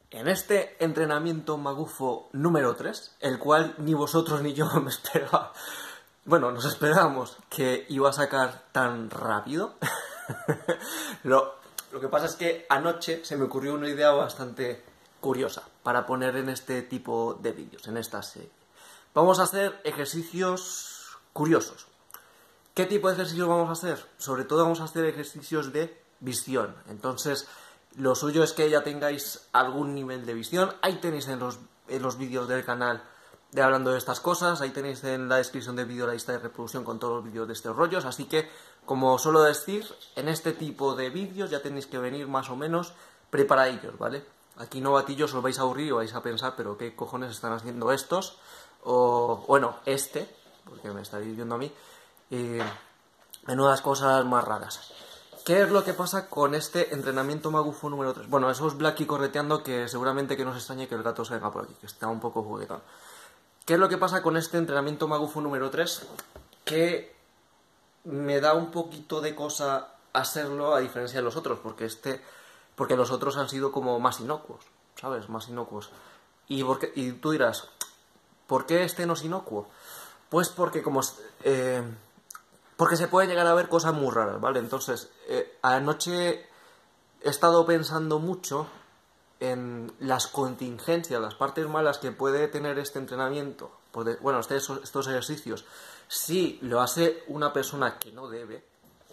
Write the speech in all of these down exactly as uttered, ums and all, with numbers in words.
En este entrenamiento magufo número tres, el cual ni vosotros ni yo me esperaba, bueno, nos esperábamos que iba a sacar tan rápido. lo, lo que pasa es que anoche se me ocurrió una idea bastante curiosa para poner en este tipo de vídeos, en esta serie. Vamos a hacer ejercicios curiosos. ¿Qué tipo de ejercicios vamos a hacer? Sobre todo vamos a hacer ejercicios de visión. Entonces, lo suyo es que ya tengáis algún nivel de visión. Ahí tenéis en los, en los vídeos del canal de hablando de estas cosas. Ahí tenéis en la descripción del vídeo la lista de reproducción con todos los vídeos de estos rollos. Así que, como suelo decir, en este tipo de vídeos ya tenéis que venir más o menos preparadillos, ¿vale? Aquí novatillos os vais a aburrir y vais a pensar, pero ¿qué cojones están haciendo estos? O, bueno, este, porque me estáis viendo a mí. Y menudas cosas más raras. ¿Qué es lo que pasa con este entrenamiento magufo número tres? Bueno, eso es Blacky correteando, que seguramente que no os extrañe que el gato se venga por aquí, que está un poco juguetón. ¿Qué es lo que pasa con este entrenamiento magufo número tres? Que me da un poquito de cosa hacerlo a diferencia de los otros, porque este, porque los otros han sido como más inocuos, ¿sabes? Más inocuos. Y, porque, y tú dirás, ¿por qué este no es inocuo? Pues porque como... Eh, Porque se puede llegar a ver cosas muy raras, ¿vale? Entonces, eh, anoche he estado pensando mucho en las contingencias, las partes malas que puede tener este entrenamiento, bueno, este, estos ejercicios, si lo hace una persona que no debe,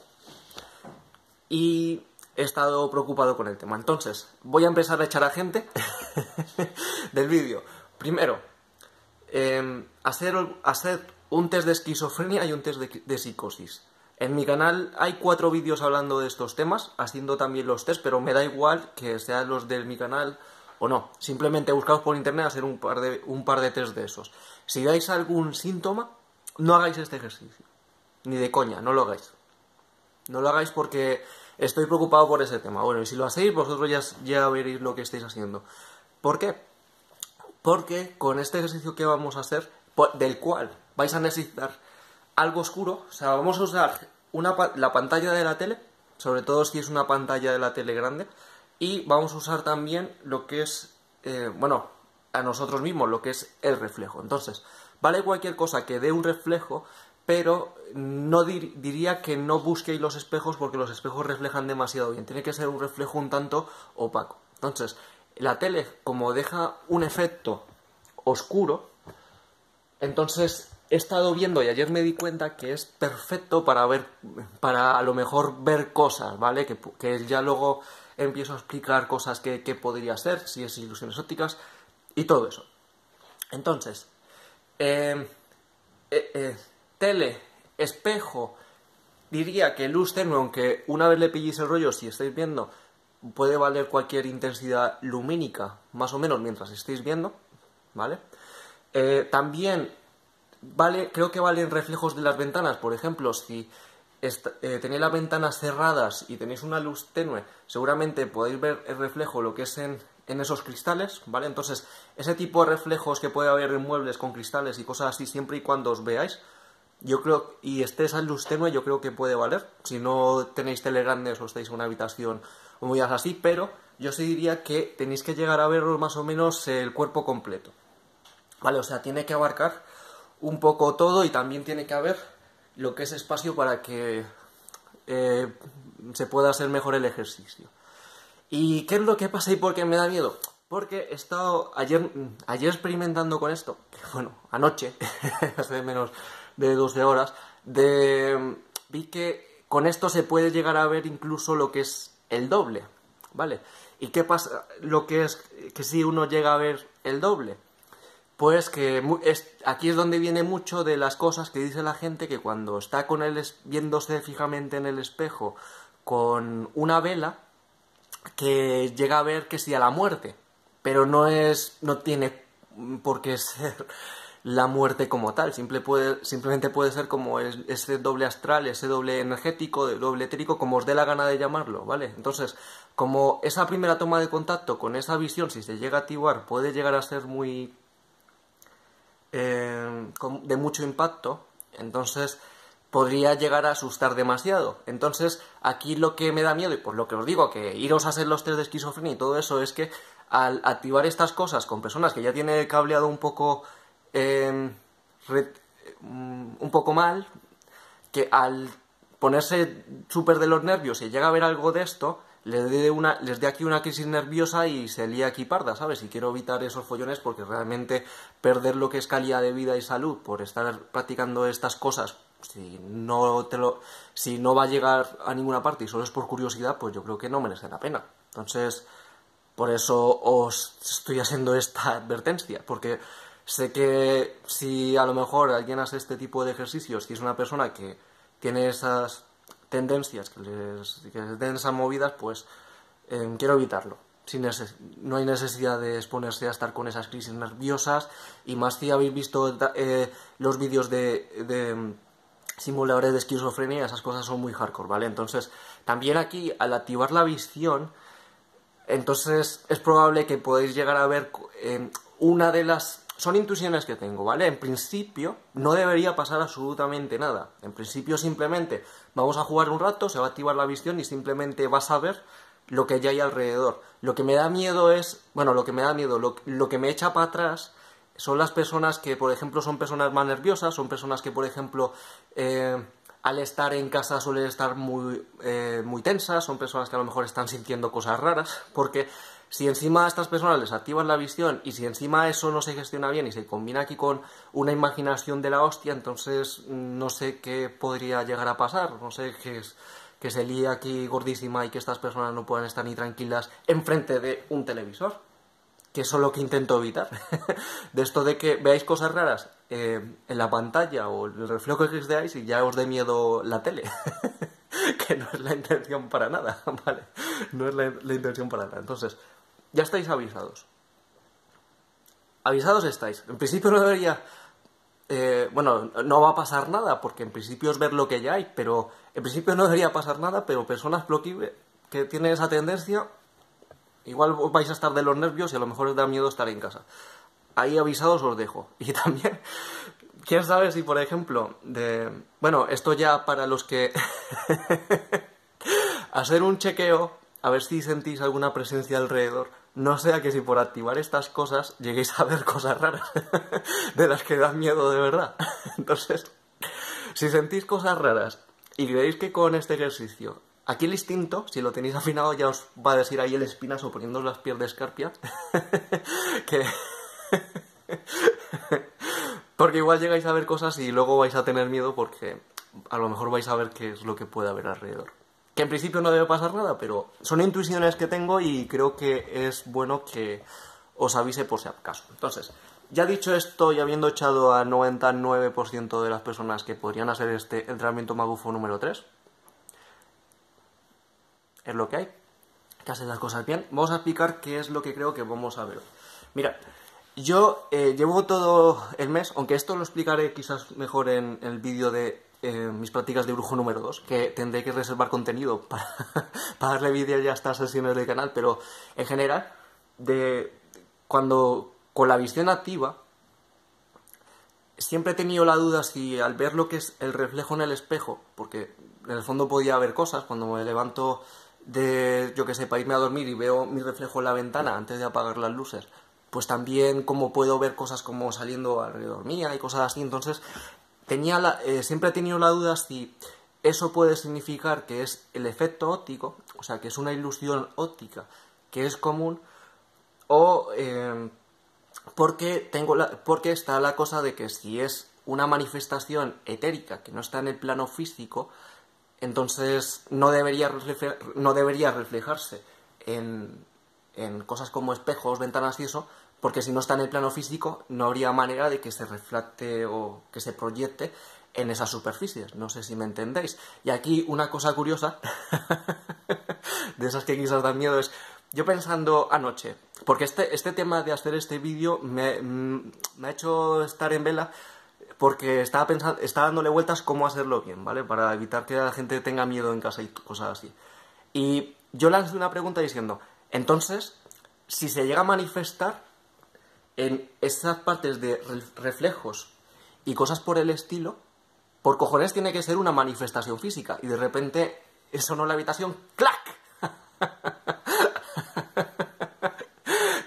y he estado preocupado con el tema. Entonces, voy a empezar a echar a gente del vídeo. Primero, eh, hacer... hacer un test de esquizofrenia y un test de, de psicosis. En mi canal hay cuatro vídeos hablando de estos temas, haciendo también los test, pero me da igual que sean los de mi canal o no. Simplemente buscaos por internet hacer un par de, un par de test de esos. Si dais algún síntoma, no hagáis este ejercicio. Ni de coña, no lo hagáis. No lo hagáis porque estoy preocupado por ese tema. Bueno, y si lo hacéis, vosotros ya, ya veréis lo que estáis haciendo. ¿Por qué? Porque con este ejercicio que vamos a hacer, del cual vais a necesitar algo oscuro, o sea, vamos a usar una, la pantalla de la tele, sobre todo si es una pantalla de la tele grande, y vamos a usar también lo que es, eh, bueno, a nosotros mismos, lo que es el reflejo. Entonces, vale cualquier cosa que dé un reflejo, pero no dir, diría que no busquéis los espejos porque los espejos reflejan demasiado bien, tiene que ser un reflejo un tanto opaco. Entonces, la tele, como deja un efecto oscuro, entonces he estado viendo y ayer me di cuenta que es perfecto para ver, para a lo mejor ver cosas, ¿vale? Que, que ya luego empiezo a explicar cosas que, que podría ser, si es ilusiones ópticas y todo eso. Entonces, eh, eh, eh, tele, espejo, diría que luz tenue, aunque una vez le pilléis el rollo, si estáis viendo, puede valer cualquier intensidad lumínica, más o menos, mientras estéis viendo, ¿vale? Eh, también vale, creo que valen reflejos de las ventanas. Por ejemplo, si eh, tenéis las ventanas cerradas y tenéis una luz tenue, seguramente podéis ver el reflejo, lo que es en, en esos cristales, ¿vale? Entonces, ese tipo de reflejos que puede haber en muebles con cristales y cosas así, siempre y cuando os veáis, yo creo, y esté esa luz tenue, yo creo que puede valer. Si no tenéis tele grandes o estáis en una habitación o muy así, pero yo sí diría que tenéis que llegar a ver más o menos el cuerpo completo. Vale, o sea, tiene que abarcar un poco todo y también tiene que haber lo que es espacio para que eh, se pueda hacer mejor el ejercicio. ¿Y qué es lo que pasa y por qué me da miedo? Porque he estado ayer, ayer experimentando con esto, que bueno, anoche, hace menos de doce horas, de, vi que con esto se puede llegar a ver incluso lo que es el doble, ¿vale? ¿Y qué pasa? Lo que es que si uno llega a ver el doble, pues que es, aquí es donde viene mucho de las cosas que dice la gente, que cuando está con él viéndose fijamente en el espejo con una vela, que llega a ver que sí a la muerte, pero no es, no tiene por qué ser la muerte como tal, simple puede, simplemente puede ser como el, ese doble astral, ese doble energético, doble etérico, como os dé la gana de llamarlo, ¿vale? Entonces, como esa primera toma de contacto con esa visión, si se llega a activar, puede llegar a ser muy... Eh, de mucho impacto, entonces podría llegar a asustar demasiado. Entonces aquí lo que me da miedo, y por lo que os digo, que iros a hacer los test de esquizofrenia y todo eso, es que al activar estas cosas con personas que ya tienen el cableado un poco, eh, red, un poco mal, que al ponerse súper de los nervios y llega a ver algo de esto, les dé una, les dé aquí una crisis nerviosa y se lía aquí parda, ¿sabes? Y quiero evitar esos follones porque realmente perder lo que es calidad de vida y salud por estar practicando estas cosas, si no te lo, si no va a llegar a ninguna parte y solo es por curiosidad, pues yo creo que no merece la pena. Entonces, por eso os estoy haciendo esta advertencia, porque sé que si a lo mejor alguien hace este tipo de ejercicios y es una persona que tiene esas tendencias, que les, que les den esas movidas, pues eh, quiero evitarlo. Sin no hay necesidad de exponerse a estar con esas crisis nerviosas, y más si habéis visto eh, los vídeos de, de simuladores de esquizofrenia, esas cosas son muy hardcore, ¿vale? Entonces, también aquí, al activar la visión, entonces es probable que podáis llegar a ver eh, una de las... Son intuiciones que tengo, ¿vale? En principio no debería pasar absolutamente nada. En principio simplemente vamos a jugar un rato, se va a activar la visión y simplemente vas a ver lo que ya hay alrededor. Lo que me da miedo es... Bueno, lo que me da miedo, lo, lo que me echa para atrás son las personas que, por ejemplo, son personas más nerviosas, son personas que, por ejemplo, eh, al estar en casa suelen estar muy, eh, muy tensas, son personas que a lo mejor están sintiendo cosas raras, porque... Si encima a estas personas les activan la visión y si encima eso no se gestiona bien y se combina aquí con una imaginación de la hostia, entonces no sé qué podría llegar a pasar. No sé, que, es, que se líe aquí gordísima y que estas personas no puedan estar ni tranquilas enfrente de un televisor. Que eso es lo que intento evitar. De esto de que veáis cosas raras eh, en la pantalla o el reflejo que veáis y ya os dé miedo la tele. Que no es la intención para nada, ¿vale? No es la, la intención para nada. Entonces, ya estáis avisados. Avisados estáis. En principio no debería... Eh, bueno, no va a pasar nada, porque en principio es ver lo que ya hay, pero en principio no debería pasar nada, pero personas que tienen esa tendencia, igual vais a estar de los nervios y a lo mejor os da miedo estar en casa. Ahí avisados os dejo. Y también, quién sabe si, por ejemplo, de... Bueno, esto ya para los que... Hacer un chequeo, a ver si sentís alguna presencia alrededor. No sea que si por activar estas cosas lleguéis a ver cosas raras de las que dan miedo de verdad. Entonces, si sentís cosas raras y veis que con este ejercicio, aquí el instinto, si lo tenéis afinado, ya os va a decir ahí el espinazo poniéndoos las pies de escarpia, que... Porque igual llegáis a ver cosas y luego vais a tener miedo porque a lo mejor vais a ver qué es lo que puede haber alrededor. Que en principio no debe pasar nada, pero son intuiciones que tengo y creo que es bueno que os avise por si acaso. Entonces, ya dicho esto y habiendo echado a noventa y nueve por ciento de las personas que podrían hacer este entrenamiento magufo número tres, es lo que hay, que hacen las cosas bien, vamos a explicar qué es lo que creo que vamos a ver. Mira, yo eh, llevo todo el mes, aunque esto lo explicaré quizás mejor en, en el vídeo de eh, mis prácticas de brujo número dos, que tendré que reservar contenido para, para darle vídeo ya a estas sesiones del canal, pero en general, de cuando con la visión activa, siempre he tenido la duda si al ver lo que es el reflejo en el espejo, porque en el fondo podía ver cosas, cuando me levanto de, yo que sé, para irme a dormir y veo mi reflejo en la ventana antes de apagar las luces, pues también como puedo ver cosas como saliendo alrededor mía y cosas así. Entonces tenía la, eh, siempre he tenido la duda si eso puede significar que es el efecto óptico, o sea, que es una ilusión óptica que es común, o eh, porque, tengo la, porque está la cosa de que si es una manifestación etérica que no está en el plano físico, entonces no debería, refle no debería reflejarse en, en cosas como espejos, ventanas y eso, porque si no está en el plano físico no habría manera de que se refracte o que se proyecte en esas superficies. No sé si me entendéis. Y aquí una cosa curiosa, de esas que quizás dan miedo, es yo pensando anoche, porque este, este tema de hacer este vídeo me, me ha hecho estar en vela, porque estaba pensando, estaba dándole vueltas cómo hacerlo bien, ¿vale? Para evitar que la gente tenga miedo en casa y cosas así. Y yo lancé una pregunta diciendo, entonces, si se llega a manifestar en esas partes de reflejos y cosas por el estilo, por cojones tiene que ser una manifestación física. Y de repente sonó la habitación, ¡clac!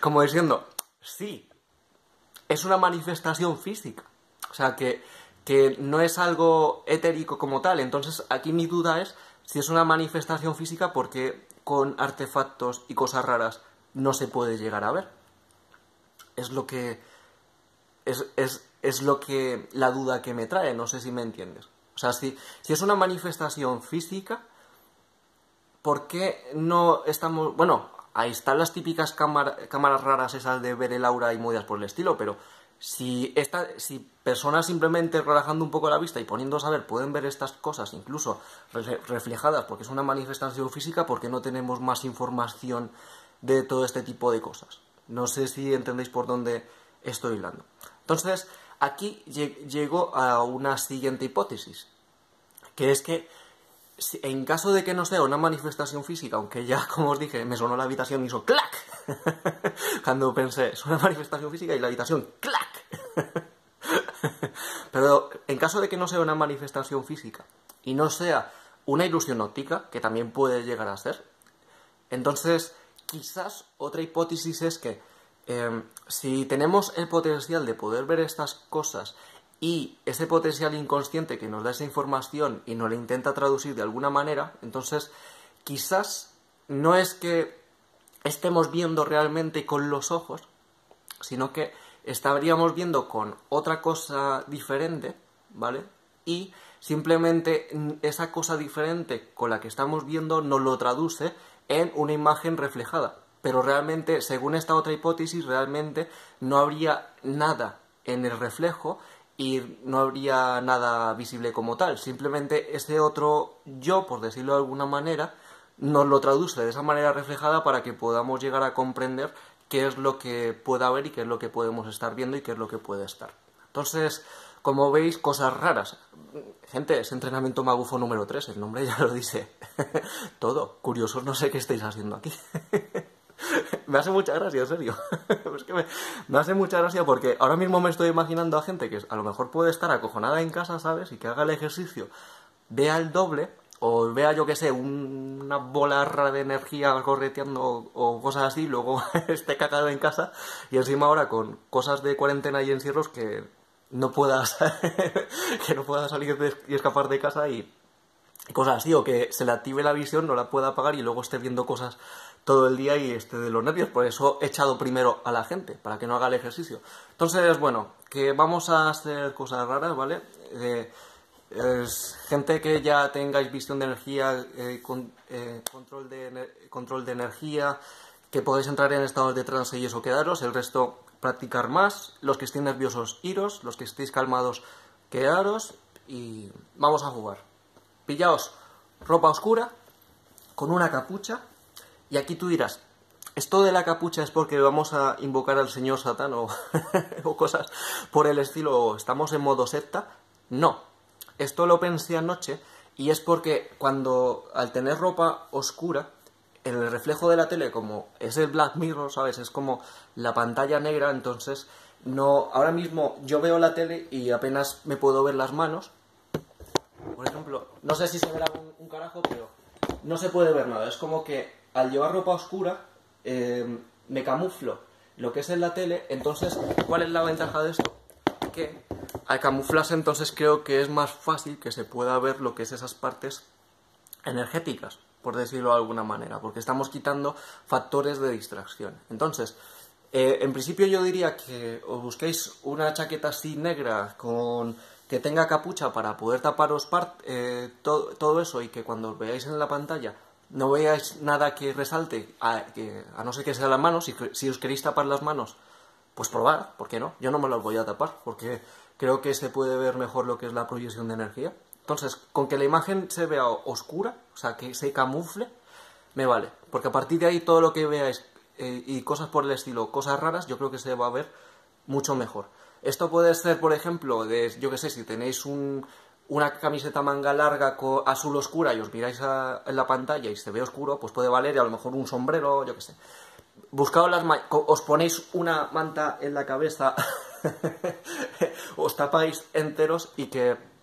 como diciendo, sí, es una manifestación física. O sea, que, que no es algo etérico como tal. Entonces, aquí mi duda es si es una manifestación física, porque con artefactos y cosas raras no se puede llegar a ver. Es lo que... Es, es, es lo que... la duda que me trae, no sé si me entiendes. O sea, si, si es una manifestación física, ¿por qué no estamos...? Bueno, ahí están las típicas cámara, cámaras raras esas de ver el aura y movidas por el estilo, pero si, esta, si personas simplemente relajando un poco la vista y poniéndose a ver pueden ver estas cosas, incluso reflejadas, porque es una manifestación física, ¿por qué no tenemos más información de todo este tipo de cosas? No sé si entendéis por dónde estoy hablando. Entonces, aquí llego a una siguiente hipótesis, que es que en caso de que no sea una manifestación física, aunque ya, como os dije, me sonó la habitación y hizo ¡clac! Cuando pensé, es una manifestación física y la habitación ¡clac! Pero en caso de que no sea una manifestación física y no sea una ilusión óptica, que también puede llegar a ser, entonces quizás otra hipótesis es que eh, si tenemos el potencial de poder ver estas cosas y ese potencial inconsciente que nos da esa información y nos la intenta traducir de alguna manera, entonces quizás no es que estemos viendo realmente con los ojos, sino que estaríamos viendo con otra cosa diferente, ¿vale? Y simplemente esa cosa diferente con la que estamos viendo nos lo traduce en una imagen reflejada. Pero realmente, según esta otra hipótesis, realmente no habría nada en el reflejo y no habría nada visible como tal. Simplemente ese otro yo, por decirlo de alguna manera, nos lo traduce de esa manera reflejada para que podamos llegar a comprender qué es lo que puede haber y qué es lo que podemos estar viendo y qué es lo que puede estar. Entonces, como veis, cosas raras. Gente, es Entrenamiento Magufo número tres, el nombre ya lo dice todo. Curiosos, no sé qué estáis haciendo aquí. Me hace mucha gracia, en serio. Es que me, me hace mucha gracia porque ahora mismo me estoy imaginando a gente que a lo mejor puede estar acojonada en casa, ¿sabes? Y que haga el ejercicio, vea el doble, o vea, yo qué sé, un, una bola rara de energía correteando o, o cosas así, luego esté cagado en casa y encima ahora con cosas de cuarentena y encierros que no puedas que no pueda salir de, y escapar de casa y cosas así, o que se le active la visión, no la pueda apagar y luego esté viendo cosas todo el día y esté de los nervios. Por eso he echado primero a la gente, para que no haga el ejercicio. Entonces, bueno, que vamos a hacer cosas raras, ¿vale? Eh, es gente que ya tengáis visión de energía, eh, con, eh, control, de, control de energía, que podéis entrar en estados de trance y eso quedaros, el resto practicar más, los que estéis nerviosos iros, los que estéis calmados quedaros y vamos a jugar. Pillaos ropa oscura con una capucha y aquí tú dirás, ¿esto de la capucha es porque vamos a invocar al señor Satán o, o cosas por el estilo, o estamos en modo secta? No, esto lo pensé anoche y es porque cuando al tener ropa oscura, el reflejo de la tele, como es el Black Mirror, ¿sabes? Es como la pantalla negra, entonces no, ahora mismo yo veo la tele y apenas me puedo ver las manos. Por ejemplo, no sé si se verá un, un carajo, pero no se puede ver nada. Es como que al llevar ropa oscura eh, me camuflo lo que es en la tele. Entonces, ¿cuál es la ventaja de esto? Que al camuflarse, entonces creo que es más fácil que se pueda ver lo que es esas partes energéticas, por decirlo de alguna manera, porque estamos quitando factores de distracción. Entonces, eh, en principio yo diría que os busquéis una chaqueta así negra con que tenga capucha para poder taparos part, eh, to, todo eso, y que cuando os veáis en la pantalla no veáis nada que resalte, a, que, a no ser que sea las manos. Si, si os queréis tapar las manos, pues probad, ¿por qué no? Yo no me las voy a tapar porque creo que se puede ver mejor lo que es la proyección de energía. Entonces, con que la imagen se vea oscura, o sea, que se camufle, me vale. Porque a partir de ahí todo lo que veáis eh, y cosas por el estilo, cosas raras, yo creo que se va a ver mucho mejor. Esto puede ser, por ejemplo, de, yo que sé, si tenéis un, una camiseta manga larga con azul oscura y os miráis a, en la pantalla y se ve oscuro, pues puede valer, y a lo mejor un sombrero, yo que sé. Buscaos las os ponéis una manta en la cabeza, os tapáis enteros y que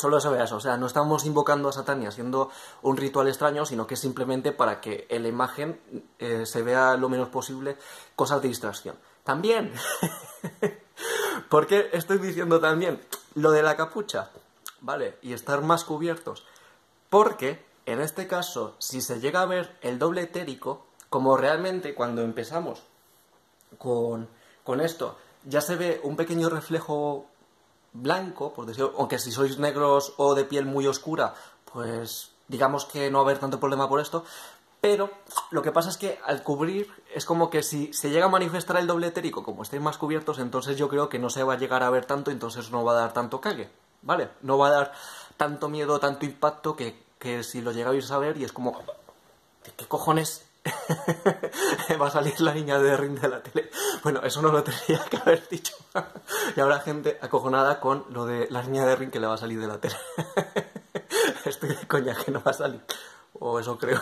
solo se vea eso, o sea, no estamos invocando a Satán ni haciendo un ritual extraño, sino que es simplemente para que en la imagen eh, se vea lo menos posible cosas de distracción. También, ¿por qué estoy diciendo también lo de la capucha? ¿Vale? Y estar más cubiertos. Porque, en este caso, si se llega a ver el doble etérico, como realmente cuando empezamos con, con esto, ya se ve un pequeño reflejo blanco, por decirlo, aunque si sois negros o de piel muy oscura, pues digamos que no va a haber tanto problema por esto, pero lo que pasa es que al cubrir es como que si se llega a manifestar el doble etérico, como estáis más cubiertos, entonces yo creo que no se va a llegar a ver tanto, entonces no va a dar tanto cague, ¿vale? No va a dar tanto miedo, tanto impacto que, que si lo llegáis a ver y es como, ¿de qué cojones va a salir la niña de Ring de la tele? Bueno, eso no lo tendría que haber dicho. Y habrá gente acojonada con lo de la niña de Ring que le va a salir de la tele. Estoy de coña que no va a salir. O eso creo.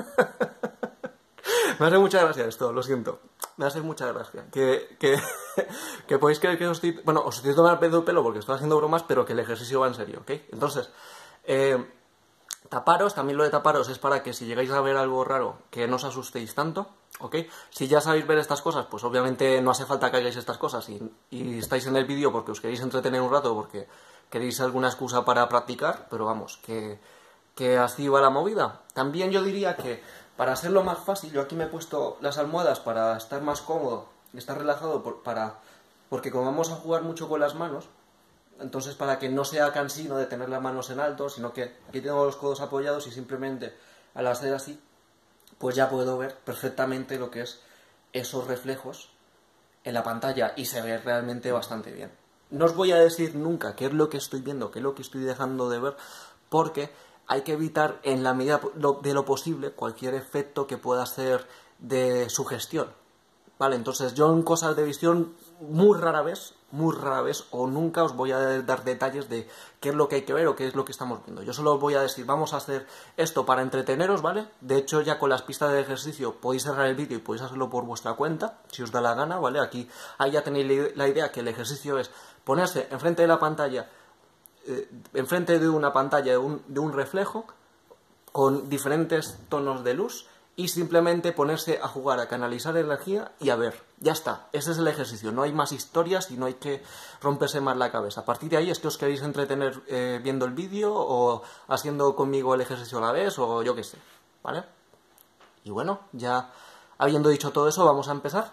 Me hace mucha gracia esto, lo siento. Me hace mucha gracia. Que, que, que podéis creer que os estoy... Bueno, os estoy tomando el pedo del pelo porque estoy haciendo bromas, pero que el ejercicio va en serio, ¿ok? Entonces, eh, taparos, también lo de taparos es para que si llegáis a ver algo raro, que no os asustéis tanto, ¿ok? Si ya sabéis ver estas cosas, pues obviamente no hace falta que hagáis estas cosas y, y estáis en el vídeo porque os queréis entretener un rato, porque queréis alguna excusa para practicar, pero vamos, que, que así va la movida. También yo diría que para hacerlo más fácil, yo aquí me he puesto las almohadas para estar más cómodo y estar relajado, por, para, porque como vamos a jugar mucho con las manos, entonces para que no sea cansino de tener las manos en alto, sino que aquí tengo los codos apoyados y simplemente al hacer así, pues ya puedo ver perfectamente lo que es esos reflejos en la pantalla y se ve realmente bastante bien. No os voy a decir nunca qué es lo que estoy viendo, qué es lo que estoy dejando de ver, porque hay que evitar en la medida de lo posible cualquier efecto que pueda ser de sugestión. Vale, entonces yo en cosas de visión muy rara vez, muy rara vez o nunca os voy a dar detalles de qué es lo que hay que ver o qué es lo que estamos viendo. Yo solo os voy a decir, vamos a hacer esto para entreteneros, ¿vale? De hecho ya con las pistas de ejercicio podéis cerrar el vídeo y podéis hacerlo por vuestra cuenta, si os da la gana, ¿vale? Aquí ahí ya tenéis la idea que el ejercicio es ponerse enfrente de la pantalla, eh, enfrente de una pantalla de un, de un reflejo con diferentes tonos de luz y simplemente ponerse a jugar, a canalizar energía y a ver. Ya está, ese es el ejercicio, no hay más historias y no hay que romperse más la cabeza. A partir de ahí es que os queréis entretener eh, viendo el vídeo o haciendo conmigo el ejercicio a la vez o yo qué sé, ¿vale? Y bueno, ya habiendo dicho todo eso, vamos a empezar.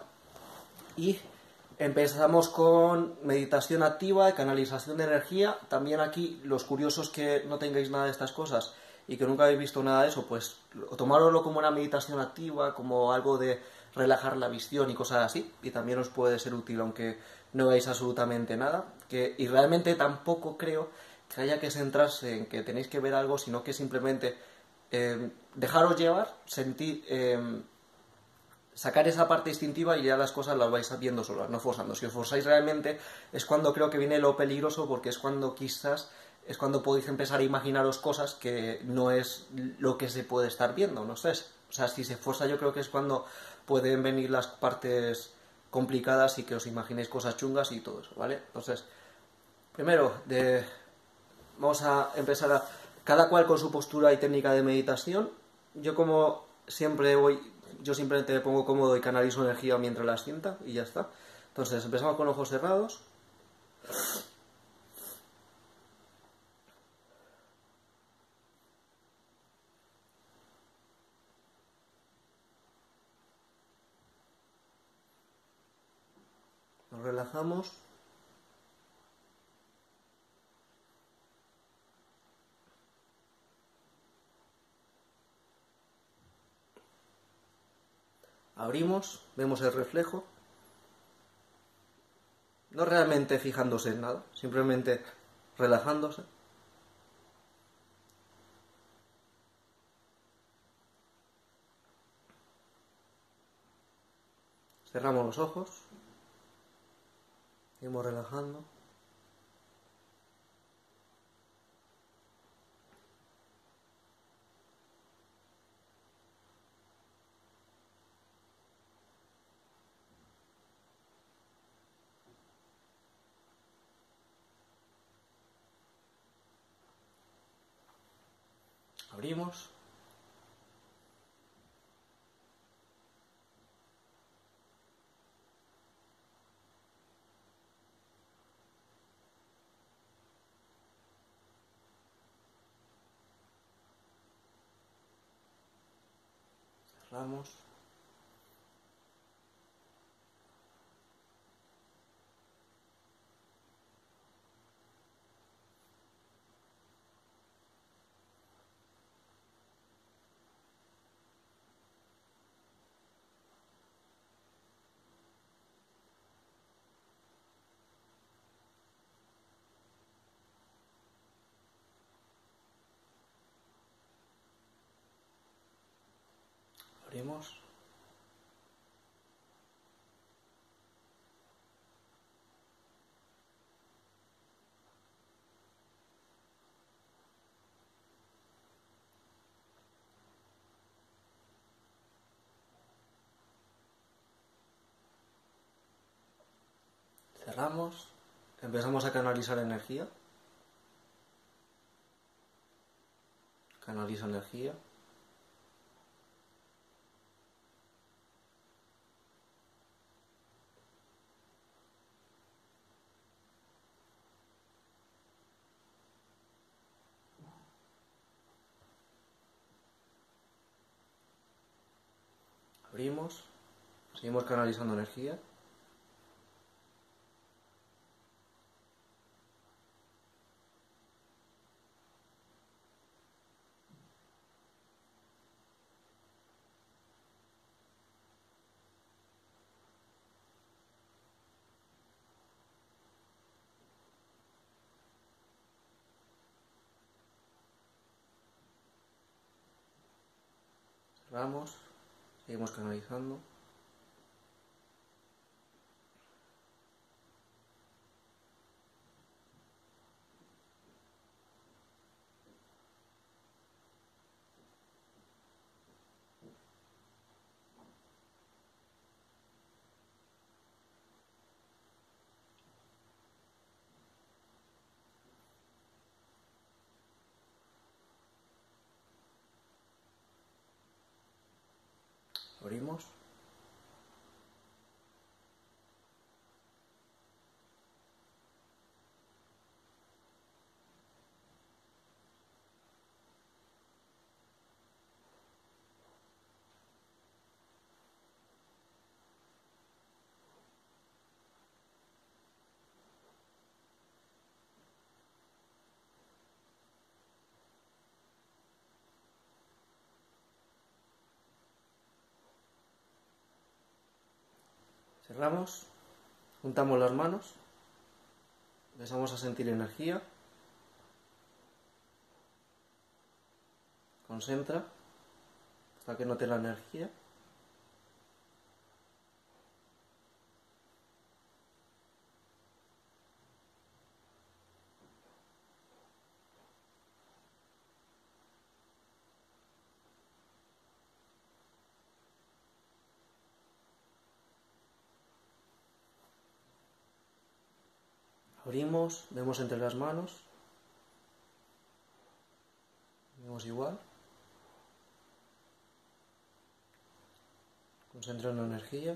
Y empezamos con meditación activa, canalización de energía. También aquí, los curiosos que no tengáis nada de estas cosas y que nunca habéis visto nada de eso, pues tomároslo como una meditación activa, como algo de relajar la visión y cosas así, y también os puede ser útil aunque no veáis absolutamente nada, que, y realmente tampoco creo que haya que centrarse en que tenéis que ver algo, sino que simplemente eh, dejaros llevar, sentir, eh, sacar esa parte instintiva y ya las cosas las vais viendo solas, no forzando. Si os forzáis realmente es cuando creo que viene lo peligroso, porque es cuando quizás es cuando podéis empezar a imaginaros cosas que no es lo que se puede estar viendo, no sé. O sea, si se esfuerza yo creo que es cuando pueden venir las partes complicadas y que os imaginéis cosas chungas y todo eso, ¿vale? Entonces, primero, de... vamos a empezar a... Cada cual con su postura y técnica de meditación. Yo como siempre voy... Yo simplemente me pongo cómodo y canalizo energía mientras la sienta y ya está. Entonces, empezamos con ojos cerrados. Nos relajamos. Abrimos, vemos el reflejo. No realmente fijándose en nada, simplemente relajándose. Cerramos los ojos. Seguimos relajando. Abrimos. Cerramos. Abrimos. Cerramos. Empezamos a canalizar energía. Canaliza energía. Abrimos. Seguimos canalizando energía. Cerramos. Seguimos canalizando. Abrimos. Cerramos. Juntamos las manos. Empezamos a sentir energía. Concentra hasta que note la energía. Abrimos, vemos entre las manos. Vemos igual. Concentrando energía.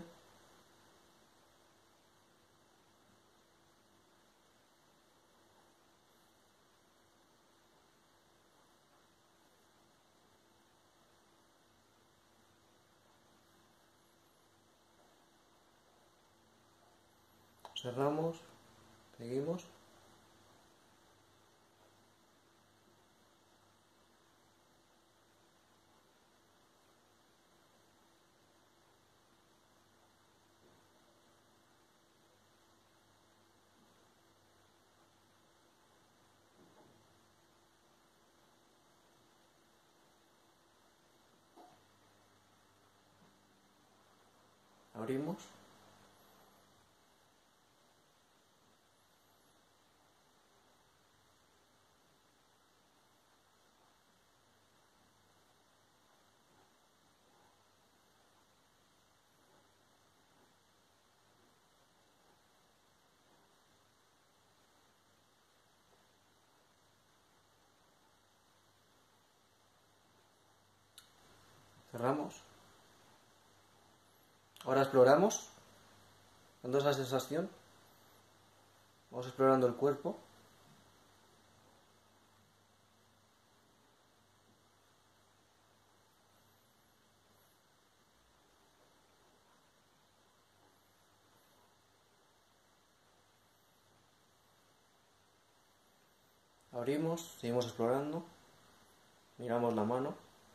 Cerramos. Seguimos. Abrimos. Cerramos. Ahora exploramos. Dando esa sensación. Vamos explorando el cuerpo. Abrimos, seguimos explorando. Miramos la mano.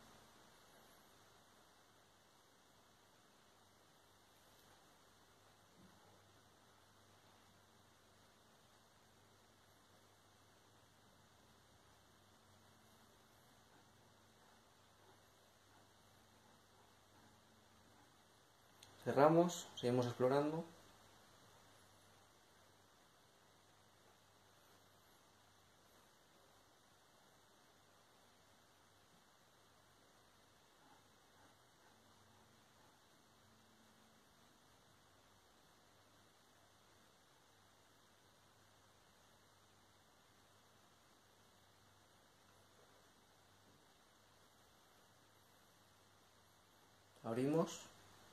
Cerramos, seguimos explorando. Abrimos.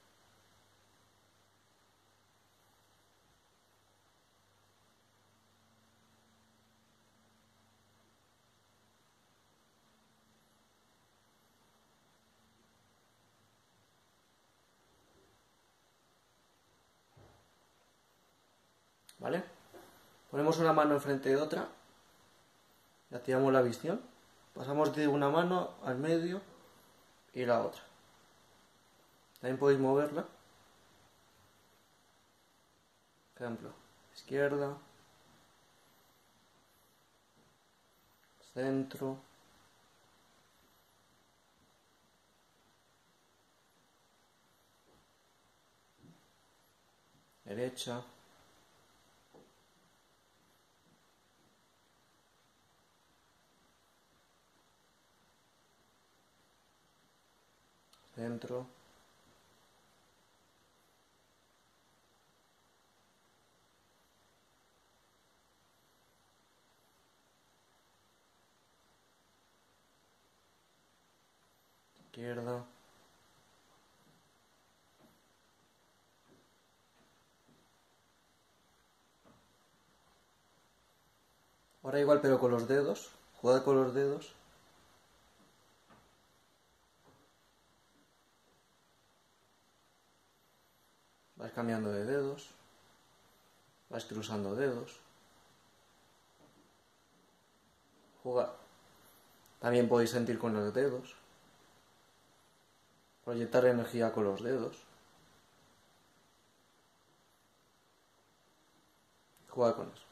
¿Vale? Ponemos una mano enfrente de otra. Y activamos la visión. Pasamos de una mano al medio y la otra. También podéis moverla. Por ejemplo, izquierda, centro, derecha, centro, izquierda, ahora igual pero con los dedos, jugad con los dedos. Vais cambiando de dedos, vais cruzando dedos. Jugad. También podéis sentir con los dedos. Proyectar energía con los dedos. Jugad con eso.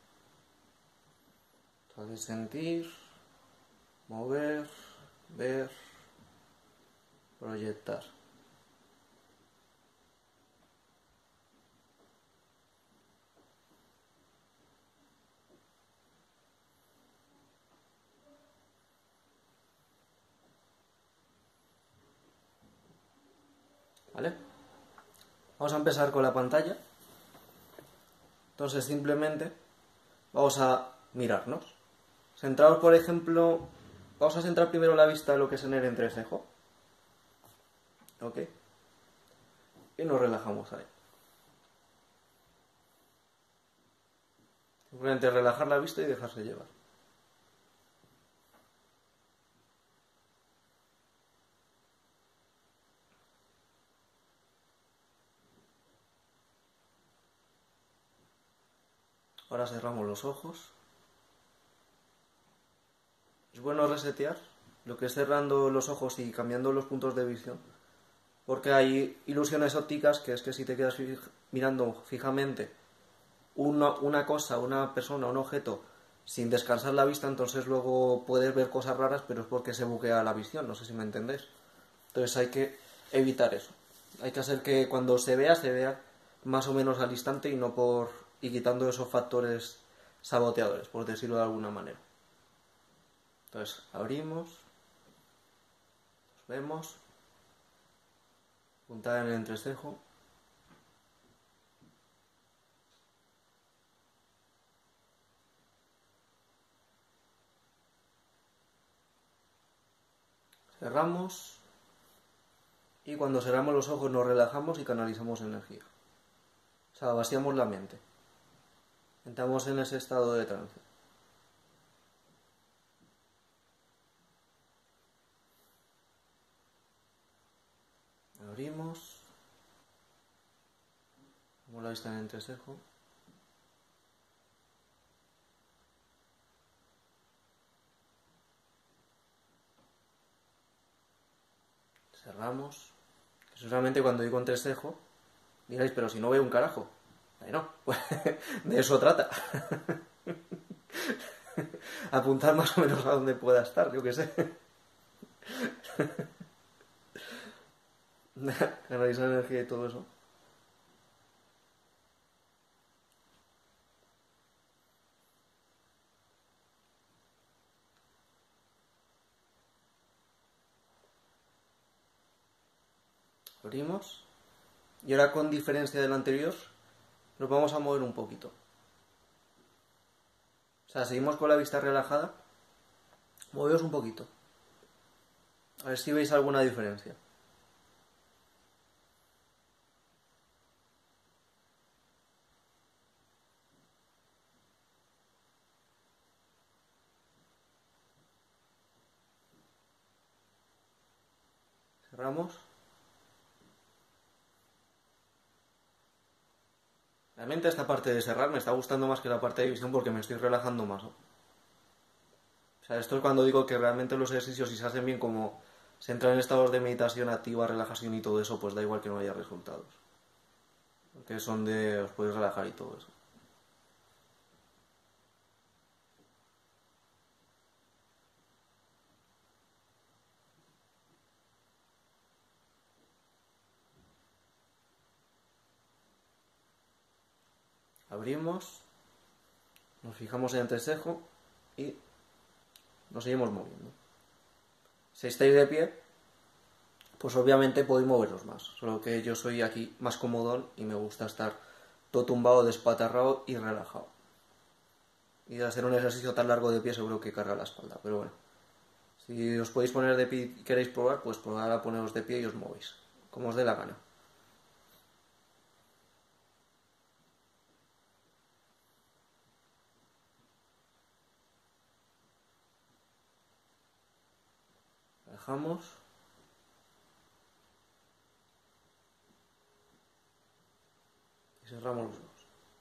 Podéis sentir, mover, ver, proyectar. ¿Vale? Vamos a empezar con la pantalla. Entonces simplemente vamos a mirarnos. Centraos, por ejemplo, vamos a centrar primero la vista en lo que es en el entrecejo. ¿Ok? Y nos relajamos ahí. Simplemente relajar la vista y dejarse llevar. Ahora cerramos los ojos. Es bueno resetear lo que es cerrando los ojos y cambiando los puntos de visión, porque hay ilusiones ópticas que es que si te quedas fij mirando fijamente una, una cosa, una persona, un objeto sin descansar la vista, entonces luego puedes ver cosas raras, pero es porque se buquea la visión, no sé si me entendéis. Entonces hay que evitar eso. Hay que hacer que cuando se vea, se vea más o menos al instante y no por y quitando esos factores saboteadores, por decirlo de alguna manera. Entonces abrimos, nos vemos, puntada en el entrecejo. Cerramos. Y cuando cerramos los ojos nos relajamos y canalizamos energía. O sea, vaciamos la mente. Entramos en ese estado de trance. Abrimos. Como la vista en el entrecejo. Cerramos. Seguramente cuando digo entrecejo diréis, pero si no veo un carajo. Bueno, pues de eso trata. Apuntar más o menos a donde pueda estar, yo qué sé. Canalizar energía y todo eso. Abrimos. Y ahora, con diferencia del anterior, nos vamos a mover un poquito. O sea, seguimos con la vista relajada. Moveos un poquito. A ver si veis alguna diferencia. Cerramos. Realmente esta parte de cerrar me está gustando más que la parte de visión porque me estoy relajando más, ¿no? O sea, esto es cuando digo que realmente los ejercicios, si se hacen bien, como se entran en estados de meditación activa, relajación y todo eso, pues da igual que no haya resultados. Porque son de... os podéis relajar y todo eso. Abrimos. Nos fijamos en el entrecejo y nos seguimos moviendo. Si estáis de pie, pues obviamente podéis moveros más. Solo que yo soy aquí más comodón y me gusta estar todo tumbado, despatarrado y relajado. Y hacer un ejercicio tan largo de pie seguro que carga la espalda. Pero bueno, si os podéis poner de pie y queréis probar, pues probad a poneros de pie y os movéis, como os dé la gana. Relajamos. Y cerramos los ojos.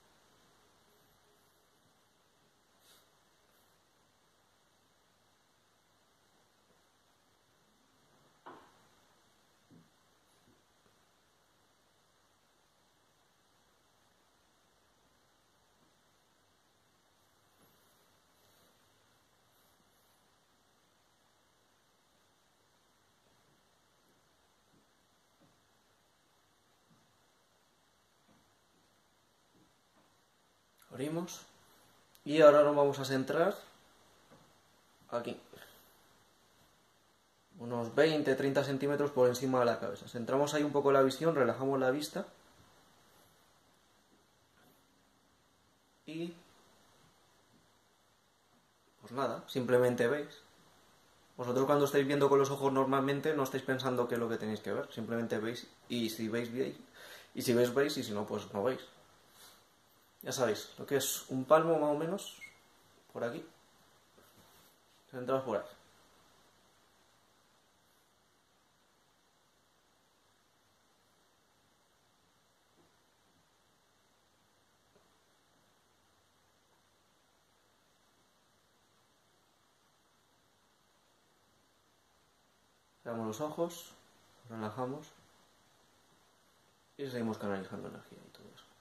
Abrimos. Y ahora nos vamos a centrar aquí. Unos veinte a treinta centímetros por encima de la cabeza. Centramos ahí un poco la visión, relajamos la vista. Y... pues nada, simplemente veis. Vosotros cuando estáis viendo con los ojos normalmente no estáis pensando qué es lo que tenéis que ver. Simplemente veis y si veis, veis. Y si veis, veis y si no, pues no veis. Ya sabéis, lo que es un palmo más o menos, por aquí. Centraos por ahí. Cerramos los ojos, relajamos y seguimos canalizando energía y todo eso.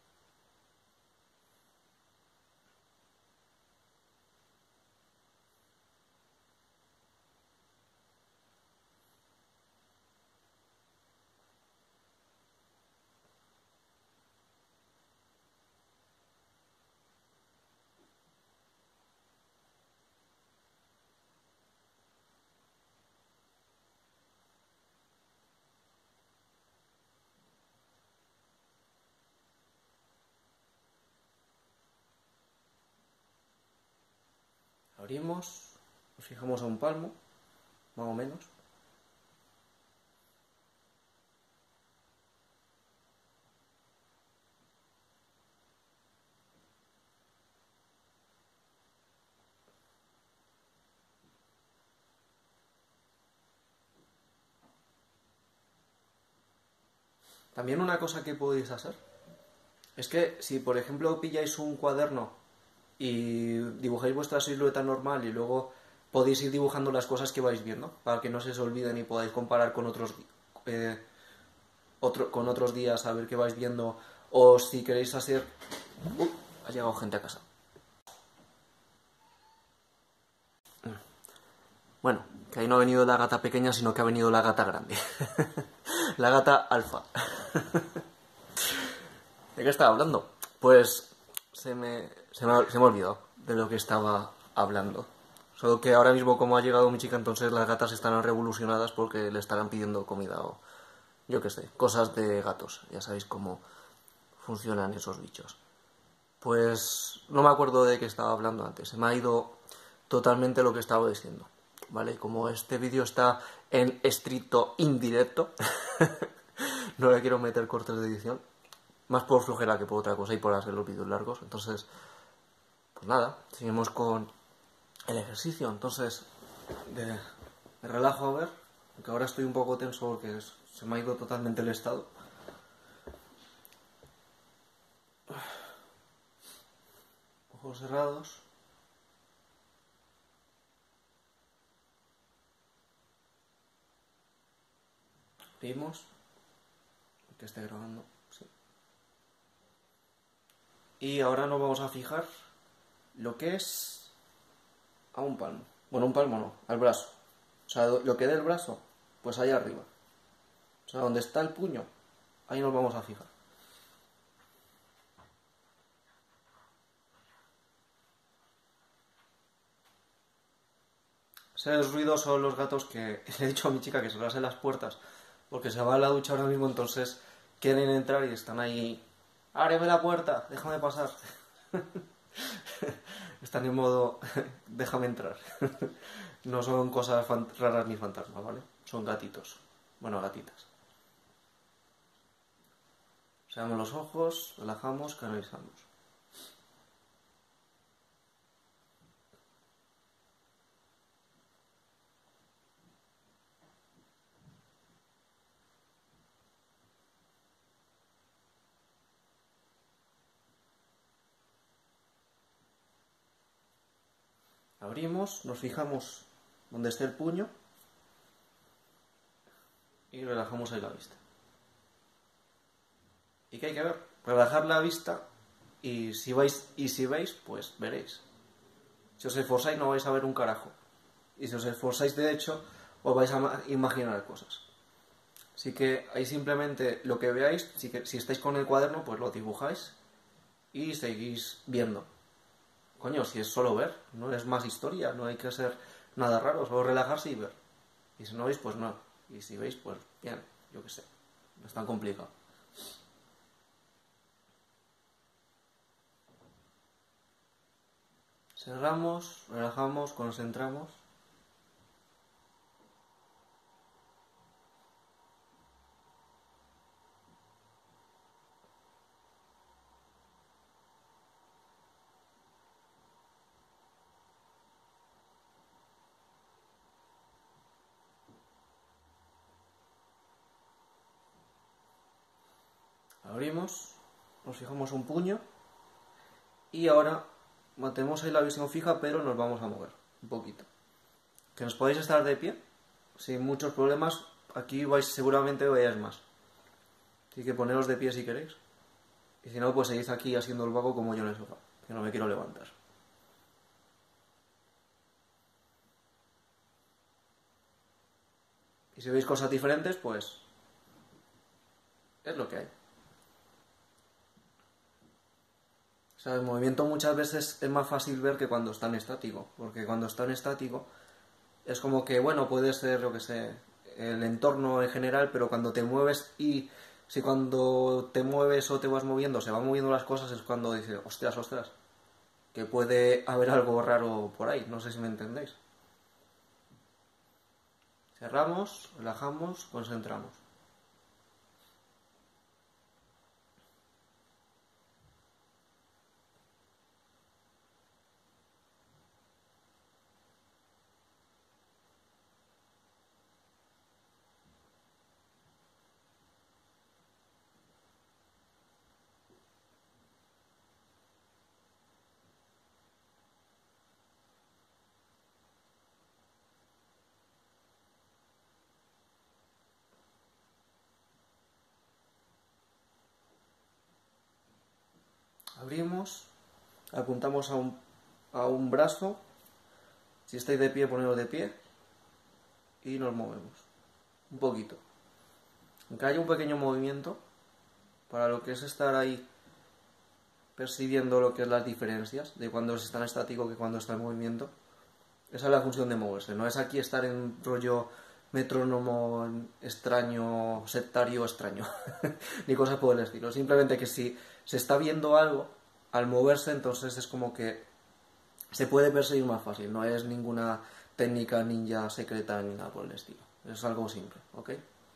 Abrimos, nos fijamos a un palmo, más o menos. También una cosa que podéis hacer es que si, por ejemplo, pilláis un cuaderno y dibujáis vuestra silueta normal y luego podéis ir dibujando las cosas que vais viendo para que no se os olviden y podáis comparar con otros eh, otro, con otros días a ver qué vais viendo, o si queréis hacer... Uh, ha llegado gente a casa. Bueno, que ahí no ha venido la gata pequeña, sino que ha venido la gata grande. La gata alfa. ¿De qué estaba hablando? Pues se me, se me, ha, se me ha olvidado de lo que estaba hablando. Solo que ahora mismo, como ha llegado mi chica, entonces las gatas estarán revolucionadas porque le estarán pidiendo comida o yo qué sé, cosas de gatos. Ya sabéis cómo funcionan esos bichos. Pues no me acuerdo de qué estaba hablando antes. Se me ha ido totalmente lo que estaba diciendo. ¿Vale? Como este vídeo está en estricto indirecto, no le quiero meter cortes de edición. Más por flojera que por otra cosa y por hacer los vídeos largos. Entonces, pues nada, seguimos con el ejercicio. Entonces, de, me relajo a ver, aunque ahora estoy un poco tenso porque es, se me ha ido totalmente el estado. Ojos cerrados. Vimos que esté grabando, sí. Y ahora nos vamos a fijar lo que es a un palmo. Bueno, un palmo no, al brazo. O sea, lo que dé el brazo, pues ahí arriba. O sea, donde está el puño, ahí nos vamos a fijar. Ese ruido son los gatos que le he dicho a mi chica que se las en las puertas porque se va a la ducha ahora mismo, entonces quieren entrar y están ahí. ¡Ábreme la puerta! ¡Déjame pasar! Están en modo déjame entrar. No son cosas raras ni fantasmas, ¿vale? Son gatitos. Bueno, gatitas. Cerramos los ojos, relajamos, canalizamos. Abrimos, nos fijamos donde esté el puño y relajamos ahí la vista. ¿Y qué hay que ver? Relajar la vista y si vais y si veis, pues veréis. Si os esforzáis no vais a ver un carajo. Y si os esforzáis de hecho, os vais a imaginar cosas. Así que ahí simplemente lo que veáis, si, que, si estáis con el cuaderno, pues lo dibujáis y seguís viendo. Coño, si es solo ver, no es más historia, no hay que hacer nada raro, solo relajarse y ver. Y si no veis, pues no. Y si veis, pues bien, yo qué sé. No es tan complicado. Cerramos, relajamos, concentramos. Abrimos, nos fijamos un puño y ahora mantenemos ahí la visión fija, pero nos vamos a mover un poquito. Que nos podéis estar de pie, sin muchos problemas, aquí vais seguramente veáis más. Así que poneros de pie si queréis. Y si no, pues seguís aquí haciendo el vago como yo en el sofá, que no me quiero levantar. Y si veis cosas diferentes, pues es lo que hay. O sea, el movimiento muchas veces es más fácil ver que cuando está en estático, porque cuando está en estático es como que, bueno, puede ser, lo que sé, el entorno en general, pero cuando te mueves y si cuando te mueves o te vas moviendo se van moviendo las cosas es cuando dices, ostras, ostras, que puede haber algo raro por ahí, no sé si me entendéis. Cerramos, relajamos, concentramos. Abrimos, apuntamos a un, a un brazo, si estáis de pie, poneros de pie y nos movemos un poquito. Aunque haya un pequeño movimiento, para lo que es estar ahí percibiendo lo que es las diferencias de cuando es tan estático que cuando está en movimiento. Esa es la función de moverse, no es aquí estar en rollo metrónomo extraño, sectario extraño, ni cosas por el estilo. Simplemente que si se está viendo algo al moverse, entonces es como que se puede perseguir más fácil, no es ninguna técnica ninja secreta ni nada por el estilo. Es algo simple, ¿ok?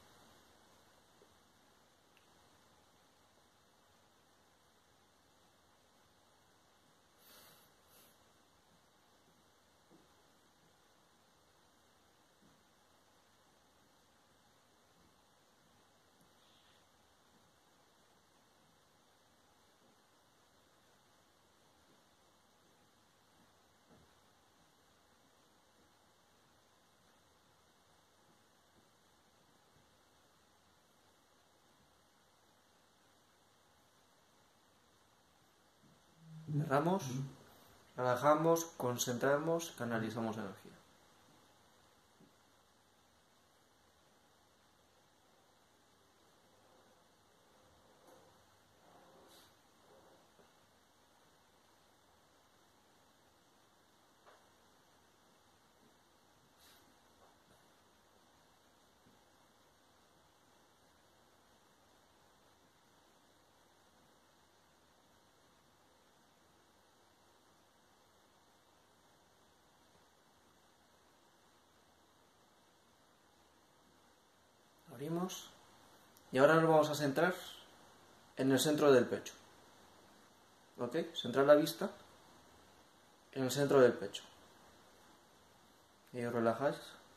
Cerramos, relajamos, concentramos, canalizamos energía. Abrimos y ahora nos vamos a centrar en el centro del pecho. ¿Ok? Centrar la vista en el centro del pecho. Y os relajáis.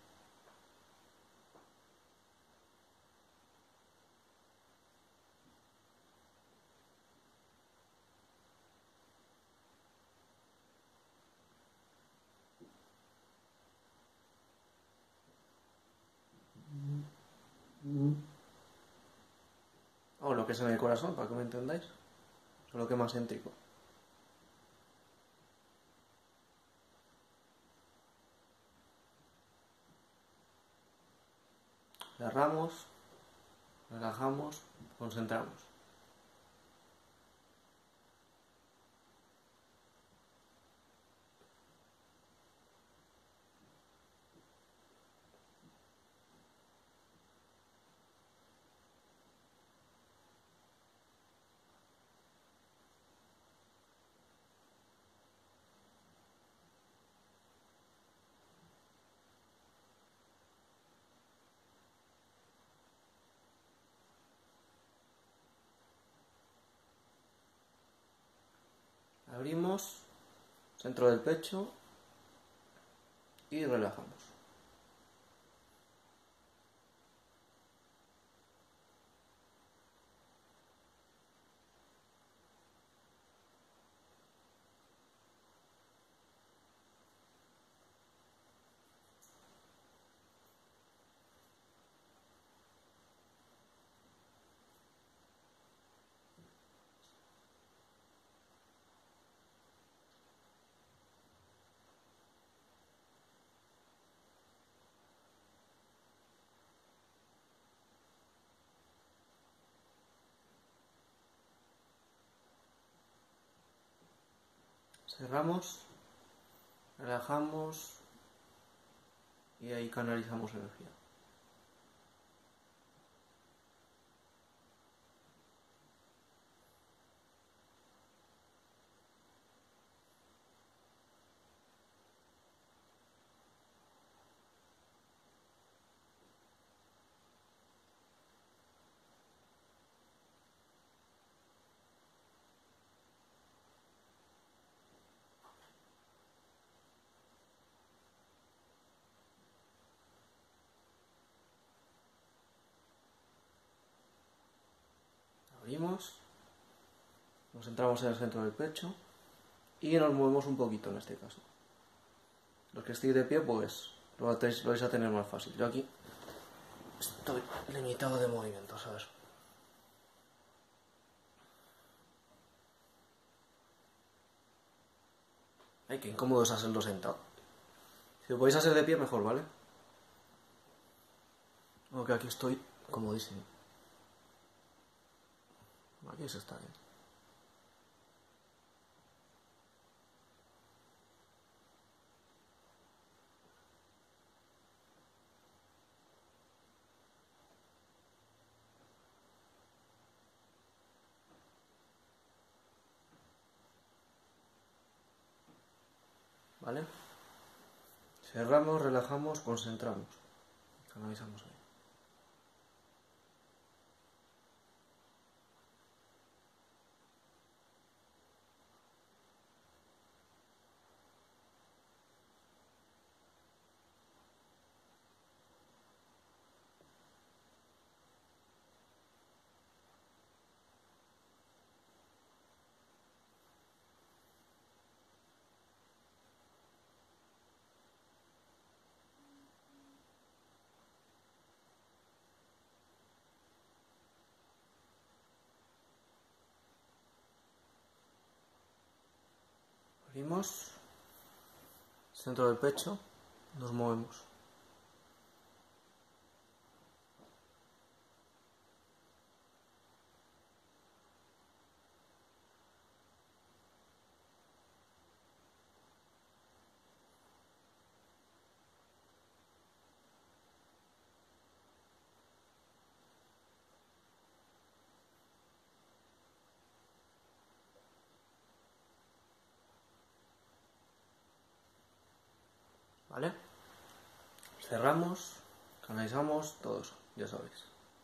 O lo que es en el corazón, para que me entendáis. O lo que es más céntrico. Cerramos, relajamos, concentramos. Abrimos, centro del pecho y relajamos. Cerramos, relajamos y ahí canalizamos energía. Abrimos, nos centramos en el centro del pecho y nos movemos un poquito en este caso. Los que estéis de pie, pues lo vais, lo vais a tener más fácil. Yo aquí estoy limitado de movimiento, ¿sabes? Ay, qué incómodo es hacerlo sentado. Si lo podéis hacer de pie, mejor, ¿vale? Aunque aquí estoy comodísimo. Aquí se está bien. ¿Vale? Cerramos, relajamos, concentramos. Canalizamos ahí. Abrimos. Centro del pecho. Nos movemos. ¿Vale? Cerramos, canalizamos, todo eso, ya sabéis.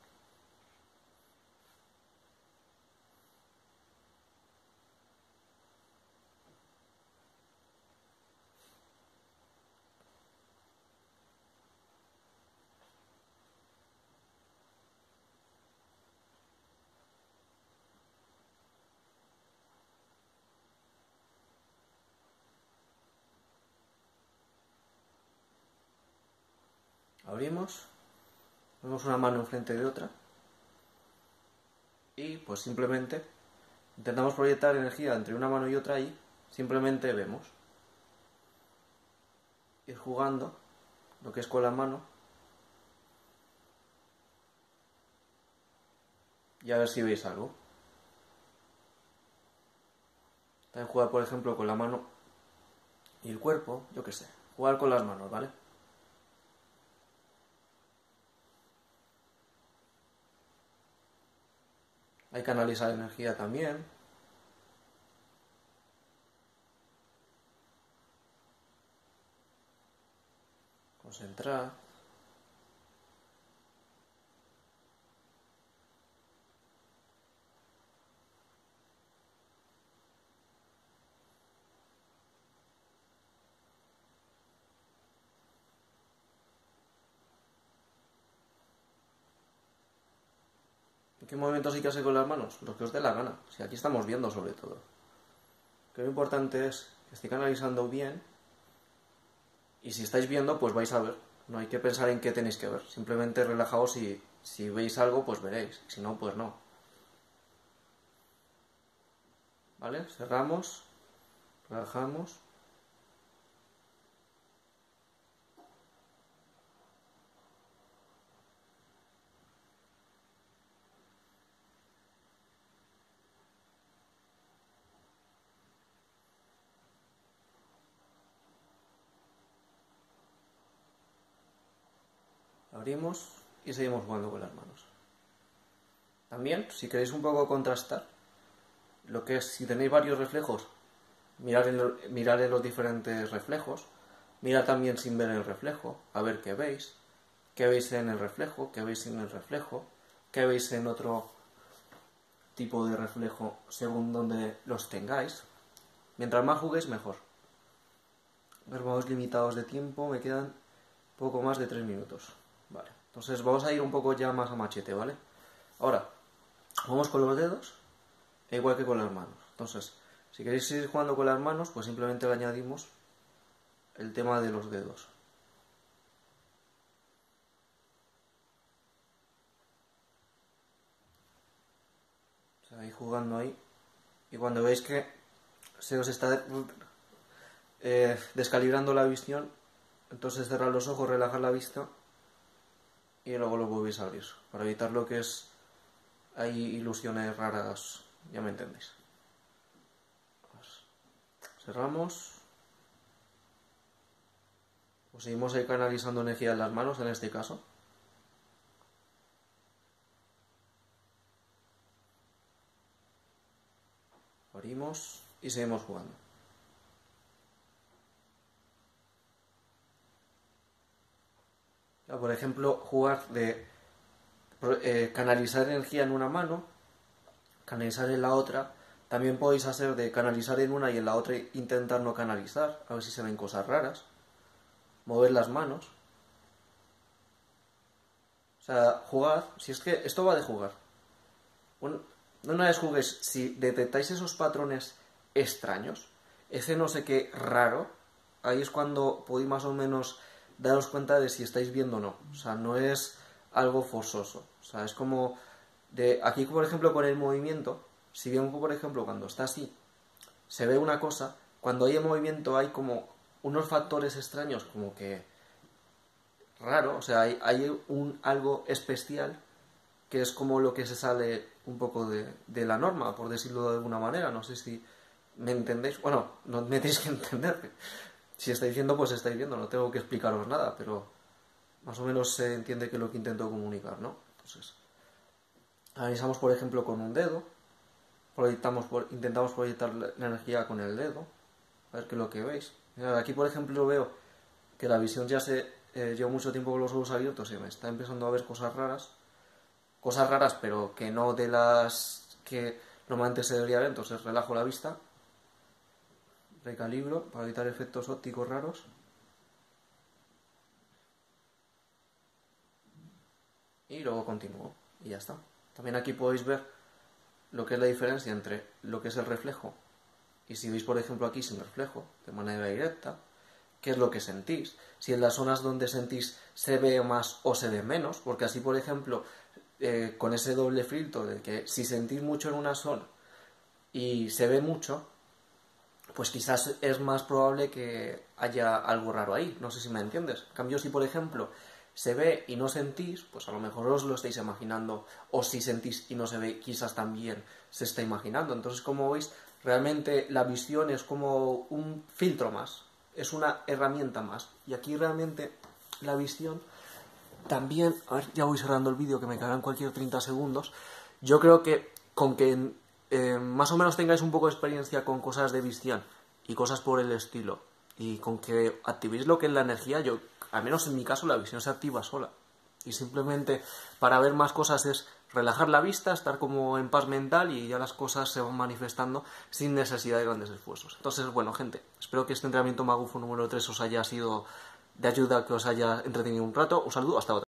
Abrimos, ponemos una mano enfrente de otra y pues simplemente intentamos proyectar energía entre una mano y otra y simplemente vemos. Ir jugando lo que es con la mano y a ver si veis algo. También jugar, por ejemplo, con la mano y el cuerpo, yo qué sé, jugar con las manos, ¿vale? Hay que analizar energía también. Concentrar. ¿Qué movimientos hay que hacer con las manos? Los que os dé la gana. Si aquí estamos viendo sobre todo. Que lo importante es que estéis canalizando bien. Y si estáis viendo, pues vais a ver. No hay que pensar en qué tenéis que ver. Simplemente relajaos y si veis algo, pues veréis. Si no, pues no. ¿Vale? Cerramos. Relajamos. Abrimos y seguimos jugando con las manos. También, si queréis un poco contrastar, lo que es, si tenéis varios reflejos, mirar en, lo, mirar en los diferentes reflejos, mirad también sin ver el reflejo, a ver qué veis, qué veis en el reflejo, qué veis en el reflejo, qué veis en otro tipo de reflejo según donde los tengáis. Mientras más juguéis, mejor. Vamos limitados de tiempo, me quedan poco más de tres minutos. Vale, entonces vamos a ir un poco ya más a machete, ¿vale? Ahora, vamos con los dedos, e igual que con las manos. Entonces, si queréis seguir jugando con las manos, pues simplemente le añadimos el tema de los dedos. O sea, ahí jugando ahí. Y cuando veis que se os está eh, descalibrando la visión. Entonces cerrar los ojos, relajar la vista y luego lo volvéis a abrir, para evitar lo que es, hay ilusiones raras, ya me entendéis. Pues, cerramos. Pues seguimos ahí canalizando energía en las manos en este caso. Abrimos y seguimos jugando. Por ejemplo, jugar de eh, canalizar energía en una mano, canalizar en la otra. También podéis hacer de canalizar en una y en la otra intentar no canalizar, a ver si se ven cosas raras. Mover las manos. O sea, jugad, si es que esto va de jugar. Bueno, no una vez juguéis, si detectáis esos patrones extraños, ese no sé qué raro, ahí es cuando podéis más o menos daros cuenta de si estáis viendo o no. O sea, no es algo forzoso. O sea, es como de aquí, por ejemplo, con el movimiento, si bien, por ejemplo, cuando está así, se ve una cosa, cuando hay movimiento hay como unos factores extraños, como que raro, o sea, hay, hay un algo especial que es como lo que se sale un poco de, de la norma, por decirlo de alguna manera. No sé si me entendéis. Bueno, no me tenéis que entender. Si estáis viendo, pues estáis viendo, no tengo que explicaros nada, pero más o menos se entiende que es lo que intento comunicar, ¿no? Entonces, analizamos, por ejemplo, con un dedo, proyectamos, intentamos proyectar la energía con el dedo, a ver qué es lo que veis. Aquí, por ejemplo, veo que la visión ya se... Eh, llevo mucho tiempo con los ojos abiertos y me está empezando a ver cosas raras. Cosas raras, pero que no de las que normalmente se debería ver, entonces relajo la vista. Recalibro para evitar efectos ópticos raros. Y luego continúo. Y ya está. También aquí podéis ver lo que es la diferencia entre lo que es el reflejo y si veis, por ejemplo, aquí sin reflejo, de manera directa, qué es lo que sentís. Si en las zonas donde sentís se ve más o se ve menos, porque así, por ejemplo, eh, con ese doble filtro de que si sentís mucho en una zona y se ve mucho, pues quizás es más probable que haya algo raro ahí. No sé si me entiendes. En cambio, si, por ejemplo, se ve y no sentís, pues a lo mejor os lo estáis imaginando, o si sentís y no se ve, quizás también se está imaginando. Entonces, como veis, realmente la visión es como un filtro más, es una herramienta más. Y aquí realmente la visión también, a ver, ya voy cerrando el vídeo que me caerán cualquier treinta segundos. Yo creo que con que eh, más o menos tengáis un poco de experiencia con cosas de visión y cosas por el estilo, y con que activéis lo que es la energía, yo, al menos en mi caso, la visión se activa sola. Y simplemente para ver más cosas es relajar la vista, estar como en paz mental y ya las cosas se van manifestando sin necesidad de grandes esfuerzos. Entonces, bueno, gente, espero que este entrenamiento magufo número tres os haya sido de ayuda, que os haya entretenido un rato. Un saludo, hasta otra.